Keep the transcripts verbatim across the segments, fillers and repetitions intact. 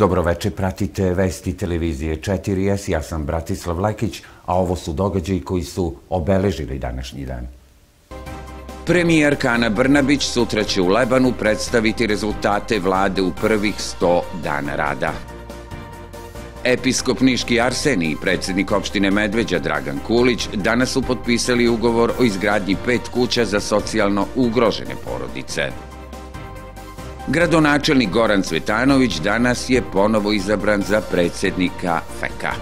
Dobroveče, pratite vesti televizije četiri es, ja sam Bratislav Lekić, a ovo su događaji koji su obeležili današnji dan. Premijerka Ana Brnabić sutra će u Lebanu predstaviti rezultate vlade u prvih sto dana rada. Episkop Niški Arsenij i predsjednik opštine Medveđa Dragan Kulić danas su potpisali ugovor o izgradnji pet kuća za socijalno ugrožene porodice. Gradonačelnik Goran Cvetanović danas je ponovo izabran za predsjednika F E K-a.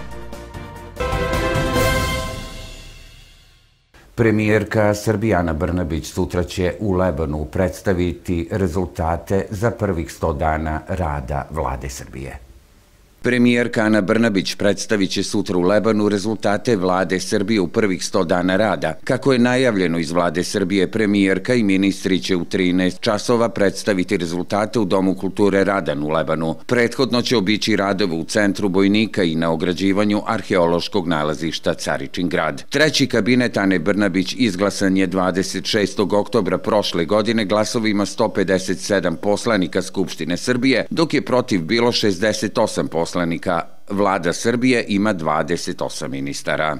Premijerka Srbije Ana Brnabić sutra će u Lebanu predstaviti rezultate za prvih sto dana rada vlade Srbije. Premijerka Ana Brnabić predstavit će sutra u Lebanu rezultate vlade Srbije u prvih sto dana rada. Kako je najavljeno iz vlade Srbije, premijerka i ministri će u trinaest časova predstaviti rezultate u Domu kulture Radan u Lebanu. Prethodno će obići radove u centru Bojnika i na ograđivanju arheološkog nalazišta Caričin grad. Treći kabinet Ane Brnabić izglasan je dvadeset šestog oktobra prošle godine glasovima sto pedeset sedam poslanika Skupštine Srbije, dok je protiv bilo šezdeset osam poslanika. Poslanika. Vlada Srbije ima dvadeset osam ministara.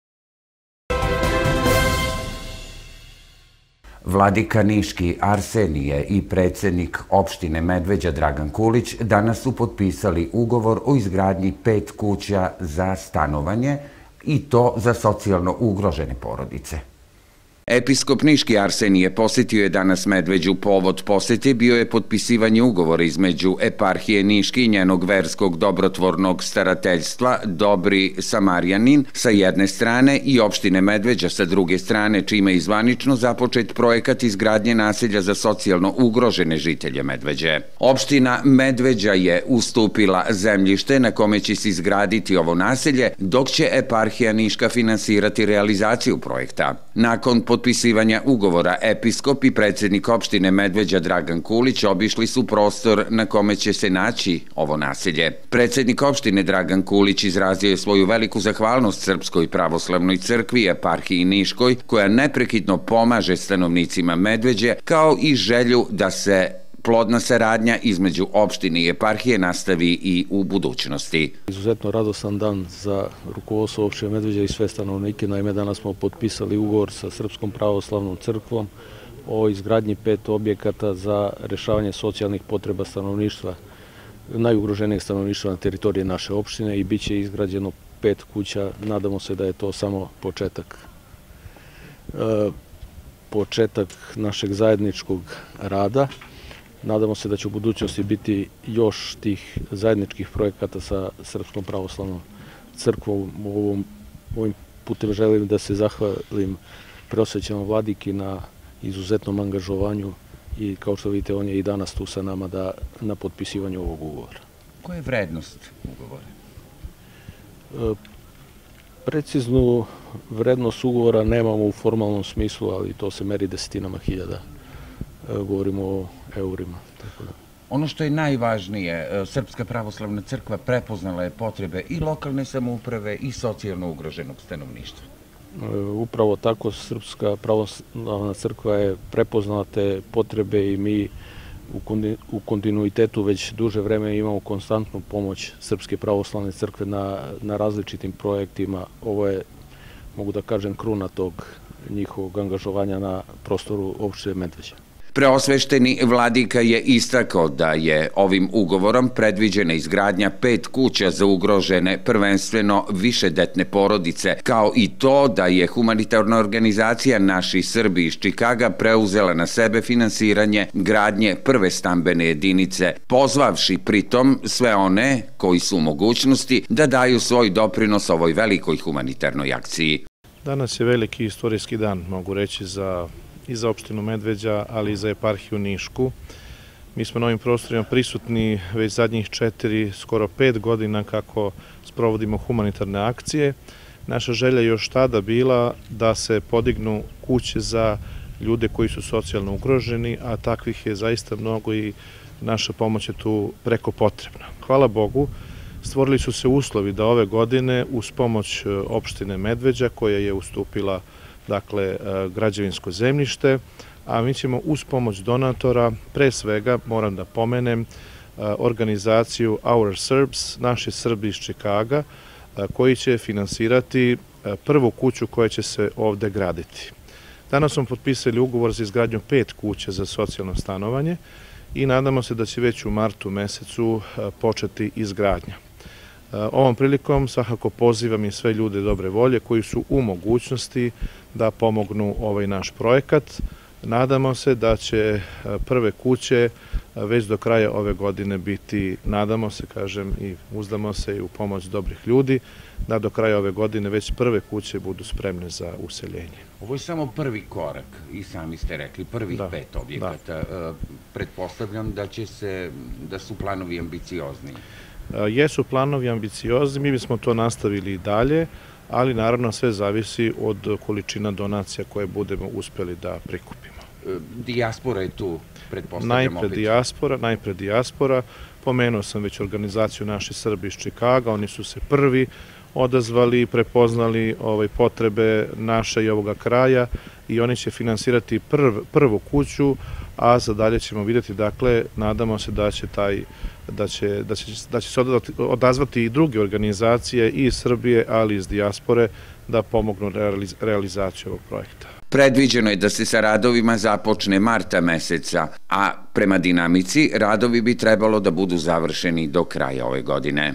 Vladika Niški Arsenije i predsjednik opštine Medveđa Dragan Kulić danas su potpisali ugovor o izgradnji pet kuća za stanovanje i to za socijalno ugrožene porodice. Episkop Niški Arsenije posjetio je danas Medveđu. Povod posjete bio je potpisivanje ugovora između eparhije Niški i njenog verskog dobrotvornog starateljstva Dobri Samarjanin sa jedne strane i opštine Medveđa sa druge strane, čime je zvanično započet projekat izgradnje naselja za socijalno ugrožene žitelje Medveđe. Opština Medveđa je ustupila zemljište na kome će se izgraditi ovo naselje, dok će eparhija Niška finansirati realizaciju projekta. Nakon potpisivanja ugovora, episkop i predsjednik opštine Medveđa Dragan Kulić obišli su prostor na kome će se naći ovo naselje. Predsjednik opštine Dragan Kulić izrazio je svoju veliku zahvalnost Srpskoj pravoslavnoj crkvi i eparhiji Niškoj, koja neprekidno pomaže stanovnicima Medveđe, kao i želju da se plodna saradnja između opštine i eparhije nastavi i u budućnosti. Izuzetno radosan dan za rukovodstvo opštine Medveđa i sve stanovnike. Naime, danas smo potpisali ugovor sa Srpskom pravoslavnom crkvom o izgradnji pet objekata za rešavanje socijalnih potreba stanovništva, najugroženijeg stanovništva na teritoriji naše opštine, i bit će izgrađeno pet kuća. Nadamo se da je to samo početak. Početak našeg zajedničkog rada. Nadamo se da će u budućnosti biti još tih zajedničkih projekata sa Srpskom pravoslavnom crkvom. Ovim putem želim da se zahvalim preosvećenom vladiki na izuzetnom angažovanju i, kao što vidite, on je i danas tu sa nama da, na potpisivanju ovog ugovora. Koja je vrednost ugovora? Preciznu vrednost ugovora nemamo u formalnom smislu, ali to se meri desetinama hiljada. Govorimo o eurima. Ono što je najvažnije, Srpska pravoslavna crkva prepoznala je potrebe i lokalne samouprave i socijalno ugroženog stanovništva. Upravo tako, Srpska pravoslavna crkva je prepoznala te potrebe i mi u kontinuitetu već duže vreme imamo konstantnu pomoć Srpske pravoslavne crkve na, na različitim projektima. Ovo je, mogu da kažem, kruna tog njihovog angažovanja na prostoru opštine Medveđa. Preosvešteni vladika je istakao da je ovim ugovorom predviđena izgradnja pet kuća za ugrožene, prvenstveno višedetne porodice, kao i to da je humanitarna organizacija Naši Srbi iz Čikaga preuzela na sebe finansiranje gradnje prve stambene jedinice, pozvavši pritom sve one koji su u mogućnosti da daju svoj doprinos ovoj velikoj humanitarnoj akciji. Danas je veliki istorijski dan, mogu reći, za i za opštinu Medveđa, ali i za eparhiju Nišku. Mi smo na ovim prostorima prisutni već zadnjih četiri, skoro pet godina kako sprovodimo humanitarne akcije. Naša želja je još tada bila da se podignu kuće za ljude koji su socijalno ugroženi, a takvih je zaista mnogo i naša pomoć je tu preko potrebna. Hvala Bogu, stvorili su se uslovi da ove godine uz pomoć opštine Medveđa, koja je ustupila dakle građevinsko zemljište, a mi ćemo uz pomoć donatora, pre svega moram da pomenem organizaciju Our Serbs, naši Srbi iz Čikaga, koji će finansirati prvu kuću koja će se ovde graditi. Danas smo potpisali ugovor za izgradnju pet kuća za socijalno stanovanje i nadamo se da će već u martu mesecu početi izgradnja. Ovom prilikom svakako pozivam i sve ljude dobre volje koji su u mogućnosti da pomognu ovaj naš projekat. Nadamo se da će prve kuće već do kraja ove godine biti, nadamo se, kažem, i uzdamo se i u pomoć dobrih ljudi, da do kraja ove godine već prve kuće budu spremne za useljenje. Ovo je samo prvi korak, i sami ste rekli, prvih pet objekata. Pretpostavljam da će se, da su planovi ambiciozni. Jesu planovi ambiciozni, mi bismo to nastavili i dalje, ali naravno sve zavisi od količina donacija koje budemo uspeli da prikupimo. Dijaspora je tu, pretpostavljam, najpre dijaspora, najpre dijaspora. Pomenuo sam već organizaciju Naši Srbi iz Čikaga, oni su se prvi odazvali i prepoznali potrebe naše i ovoga kraja i oni će finansirati prvu kuću, a za dalje ćemo vidjeti, dakle, nadamo se da će taj da će, da će, da će se odazvati i druge organizacije i iz Srbije, ali i iz dijaspore, da pomognu realizaciju ovog projekta. Predviđeno je da se sa radovima započne marta meseca, a prema dinamici radovi bi trebalo da budu završeni do kraja ove godine.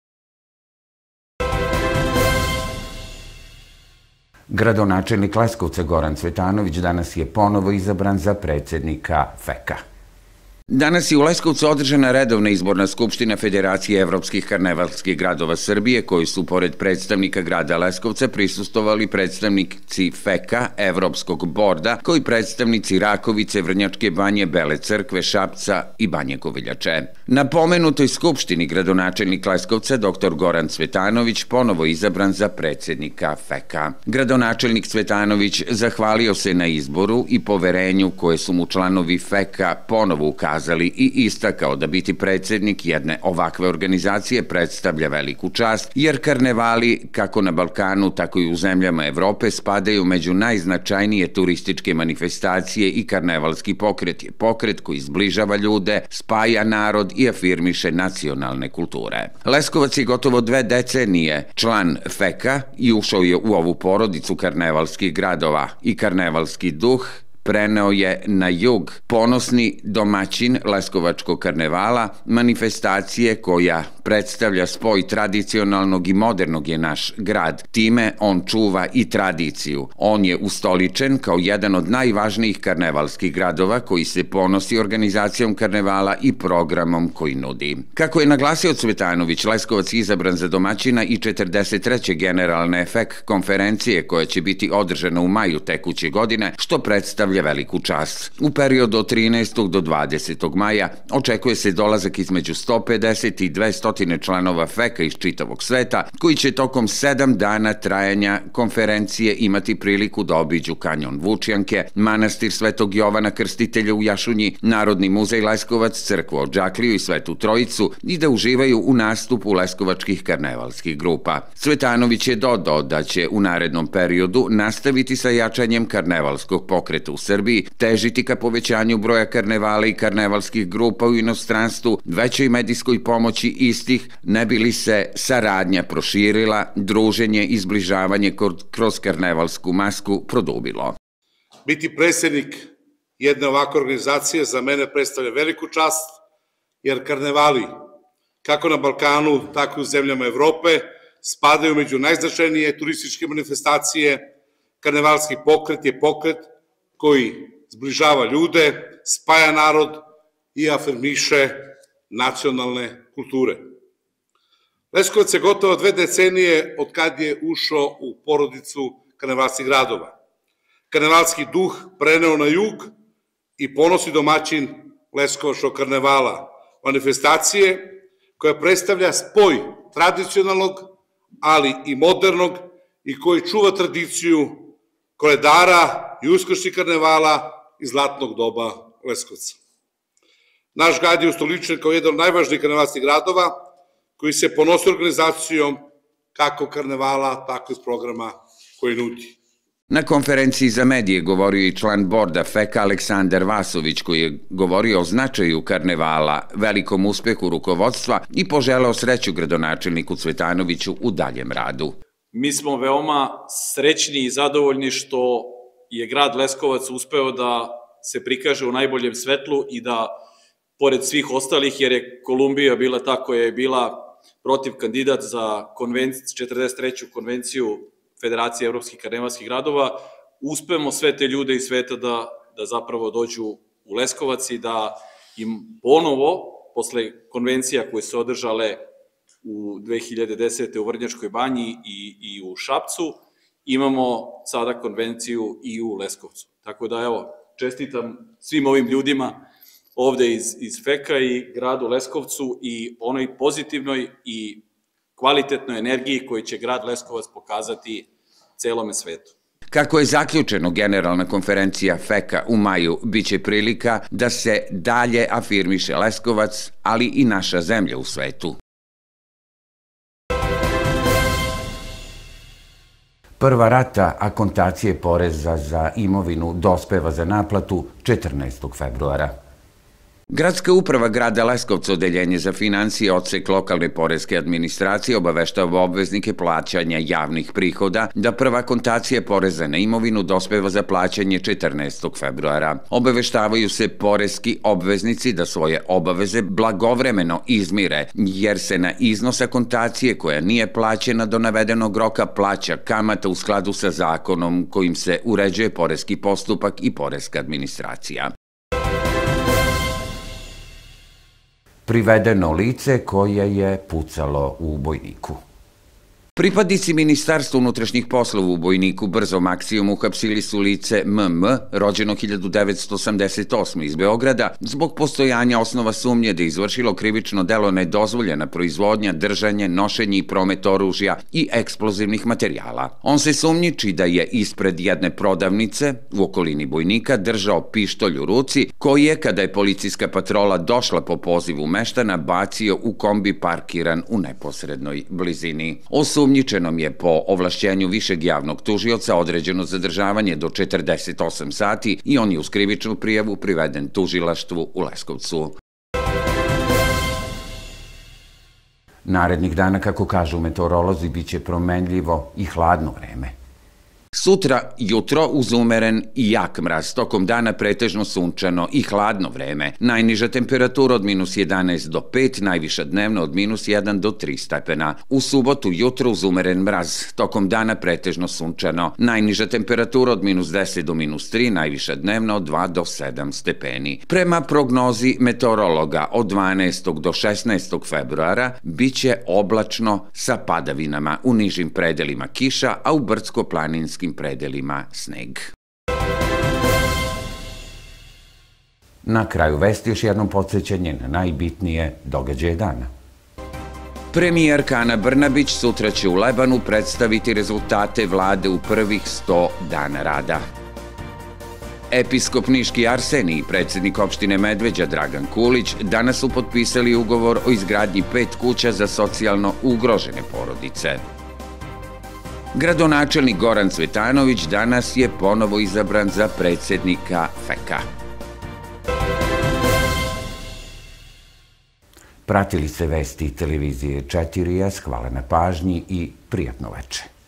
Gradonačelnik Leskovca Goran Cvetanović danas je ponovo izabran za predsednika FEK-a. Danas je u Leskovcu održana redovna izborna skupština Federacije evropskih karnevalskih gradova Srbije, koji su, pored predstavnika grada Leskovca, prisustovali predstavnici FEK-a, Evropskog borda, koji predstavnici Rakovice, Vrnjačke Banje, Bele Crkve, Šapca i Banje Koviljače. Na pomenutoj skupštini gradonačelnik Leskovca, doktor Goran Cvetanović, ponovo izabran za predsednika FEK-a. Gradonačelnik Cvetanović zahvalio se na izboru i poverenju koje su mu članovi FEK-a ponovo ukazali i istakao da biti predsednik jedne ovakve organizacije predstavlja veliku čast, jer karnevali, kako na Balkanu, tako i u zemljama Evrope, spadaju među najznačajnije turističke manifestacije i karnevalski pokret je pokret koji zbližava ljude, spaja narod i afirmiše nacionalne kulture. Leskovac je gotovo dve decenije član FEK-a i ušao je u ovu porodicu karnevalskih gradova i karnevalski duh preneo je na jug. Ponosni domaćin Leskovačkog karnevala, manifestacije koja predstavlja spoj tradicionalnog i modernog je naš grad. Time on čuva i tradiciju. On je ustoličen kao jedan od najvažnijih karnevalskih gradova koji se ponosi organizacijom karnevala i programom koji nudi. Kako je naglasio Cvetanović, Leskovac je izabran za domaćina i četrdeset treće generalne FEK konferencije koja će biti održana u maju tekuće godine, što predstavlja veliku čast. U periodu od trinaestog do dvadesetog maja očekuje se dolazak između sto pedeset i dvesta članova FEK-a iz čitavog sveta, koji će tokom sedam dana trajanja konferencije imati priliku da obiđu kanjon Vučjanke, manastir Svetog Jovana Krstitelja u Jašunji, Narodni muzej Leskovac, crkvu Odžakliju i Svetu Trojicu i da uživaju u nastupu leskovačkih karnevalskih grupa. Cvetanović je dodao da će u narednom periodu nastaviti sa jačanjem karnevalskog pokreta u Srbiji, težiti ka povećanju broja karnevala i karnevalskih grupa u inostranstvu, većoj medijskoj pomoći istih, ne bi li se saradnja proširila, druženje i zbližavanje kroz karnevalsku masku produbilo. Biti predsednik jedne ovakve organizacije za mene predstavlja veliku čast, jer karnevali, kako na Balkanu, tako i u zemljama Evrope, spadaju među najznačajnije turističke manifestacije. Karnevalski pokret je pokret koji zbližava ljude, spaja narod i afirmiše nacionalne kulture. Leskovac je gotovo dve decenije od kad je ušao u porodicu karnevalskih gradova. Karnevalski duh preneo na jug i ponosni domaćin Leskovačkog karnevala, manifestacije koja predstavlja spoj tradicionalnog, ali i modernog i koji čuva tradiciju koledara i uskršnjih karnevala iz zlatnog doba Leskovca. Naš grad je ustoličen kao jedan od najvažnijih karnevalskih gradova koji se ponosi organizacijom kako karnevala, tako i programa koji nudi. Na konferenciji za medije govorio i član borda F E K-a Aleksandar Vasović, koji je govorio o značaju karnevala, velikom uspehu rukovodstva i poželeo sreću gradonačelniku Cvetanoviću u daljem radu. Mi smo veoma srećni i zadovoljni što je grad Leskovac uspeo da se prikaže u najboljem svetlu i da, pored svih ostalih, jer je Kolumbija bila ta koja je bila protiv kandidat za četrdeset treću konvenciju Federacije evropskih karnevalskih gradova, uspemo sve te ljude iz sveta da, da zapravo dođu u Leskovac i da im ponovo, posle konvencija koje su održale u dve hiljade desete. u Vrnjačkoj banji i, i u Šapcu, imamo sada konvenciju i u Leskovcu. Tako da, evo, čestitam svim ovim ljudima ovde iz, iz F E K-a i gradu Leskovcu i onoj pozitivnoj i kvalitetnoj energiji koju će grad Leskovac pokazati celome svetu. Kako je zaključeno, generalna konferencija F E K-a u maju biće prilika da se dalje afirmiše Leskovac, ali i naša zemlja u svetu. Prva rata akontacije poreza za imovinu dospeva za naplatu četrnaestog februara. Gradska uprava grada Leskovca, odeljenje za financije, odsek lokalne poreske administracije, obaveštava obveznike plaćanja javnih prihoda da prva akontacija poreza na imovinu dospeva za plaćanje četrnaestog februara. Obaveštavaju se poreski obveznici da svoje obaveze blagovremeno izmire, jer se na iznos akontacije koja nije plaćena do navedenog roka plaća kamata u skladu sa zakonom kojim se uređuje poreski postupak i poreska administracija. Privedeno lice koje je pucalo u Bojniku. Pripadnici Ministarstva unutrašnjih poslova u Bojniku brzom akcijom uhapsili su lice M M, rođeno hiljadu devetsto osamdeset osme. iz Beograda, zbog postojanja osnova sumnje da je izvršilo krivično delo nedozvoljena proizvodnja, držanje, nošenje i promet oružja i eksplozivnih materijala. On se sumnjiči da je ispred jedne prodavnice u okolini Bojnika držao pištolj u ruci, koji je, kada je policijska patrola došla po pozivu meštana, bacio u kombi parkiran u neposrednoj blizini. Osumnjičenom je po ovlašćenju višeg javnog tužioca određeno zadržavanje do četrdeset osam sati i on je uz krivičnu prijavu priveden tužilaštvu u Leskovcu. Narednih dana, kako kažu meteorolozi, biće promenljivo i hladno vreme. Sutra jutro uz umeren i jak mraz, tokom dana pretežno sunčano i hladno vreme. Najniža temperatura od minus jedanaest do pet, najviša dnevno od minus jedan do tri stepena. U subotu jutro uz umeren mraz, tokom dana pretežno sunčano. Najniža temperatura od minus deset do minus tri, najviša dnevno od dva do sedam stepeni. Prema prognozi meteorologa, od dvanaestog do šesnaestog februara biće oblačno sa padavinama, u nižim predelima kiša, a u brdsko-planinskim predelima sneg. Na kraju vesti još jednom podsjećanje na najbitnije događaje dana. Premijerka Ana Brnabić sutra će u Lebanu predstaviti rezultate vlade u prvih sto dana rada. Episkop niški Arsenij i predsjednik opštine Medveđa Dragan Kulić danas su potpisali ugovor o izgradnji pet kuća za socijalno ugrožene porodice. Gradonačelnik Goran Cvetanović danas je ponovo izabran za predsjednika F E K-a. Pratili ste vesti televizije četiri S, hvala na pažnji i prijatno veče.